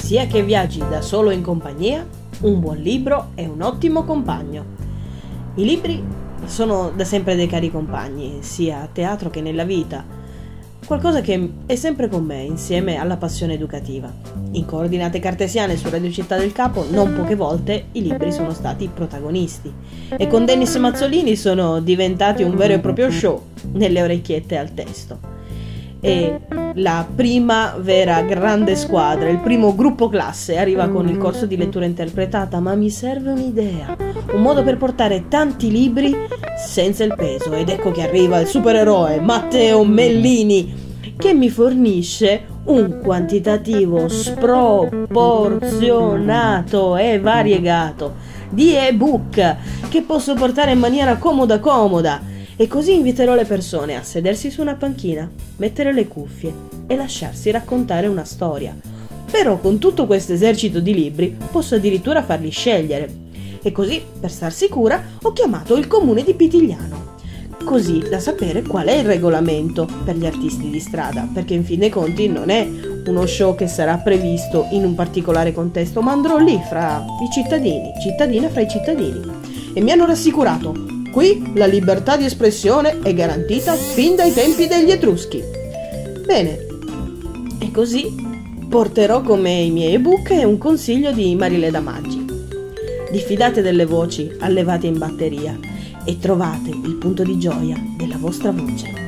sia che viaggi da solo o in compagnia, un buon libro è un ottimo compagno. I libri sono da sempre dei cari compagni, sia a teatro che nella vita. Qualcosa che è sempre con me, insieme alla passione educativa. In Coordinate Cartesiane su Radio Città del Capo, non poche volte i libri sono stati protagonisti. E con Dennis Mazzolini sono diventati un vero e proprio show nelle orecchiette al testo. E la prima vera grande squadra, il primo gruppo classe arriva con il corso di lettura interpretata, ma mi serve un'idea, un modo per portare tanti libri senza il peso, ed ecco che arriva il supereroe Matteo Mellini, che mi fornisce un quantitativo sproporzionato e variegato di ebook che posso portare in maniera comoda. E così inviterò le persone a sedersi su una panchina, mettere le cuffie e lasciarsi raccontare una storia. Però con tutto questo esercito di libri posso addirittura farli scegliere. E così, per star sicura, ho chiamato il comune di Pitigliano, così da sapere qual è il regolamento per gli artisti di strada, perché in fin dei conti non è uno show che sarà previsto in un particolare contesto, ma andrò lì fra i cittadini, cittadina fra i cittadini. E mi hanno rassicurato. Qui la libertà di espressione è garantita fin dai tempi degli Etruschi. Bene, e così porterò come i miei ebook un consiglio di Marileda Maggi. Diffidate delle voci allevate in batteria e trovate il punto di gioia della vostra voce.